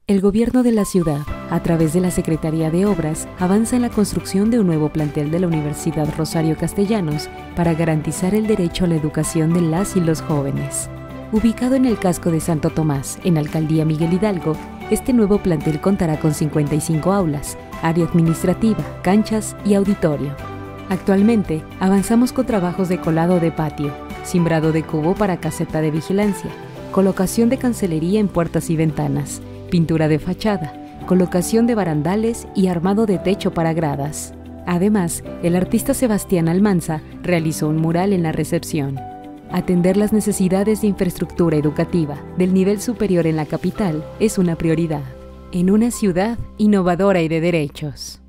El gobierno de la ciudad, a través de la Secretaría de Obras, avanza en la construcción de un nuevo plantel de la Universidad Rosario Castellanos para garantizar el derecho a la educación de las y los jóvenes. Ubicado en el casco de Santo Tomás, en Alcaldía Miguel Hidalgo, este nuevo plantel contará con 55 aulas, área administrativa, canchas y auditorio. Actualmente, avanzamos con trabajos de colado de patio, cimbrado de cubo para caseta de vigilancia, colocación de cancelería en puertas y ventanas, pintura de fachada, colocación de barandales y armado de techo para gradas. Además, el artista Sebastián Almanza realizó un mural en la recepción. Atender las necesidades de infraestructura educativa del nivel superior en la capital es una prioridad, en una ciudad innovadora y de derechos.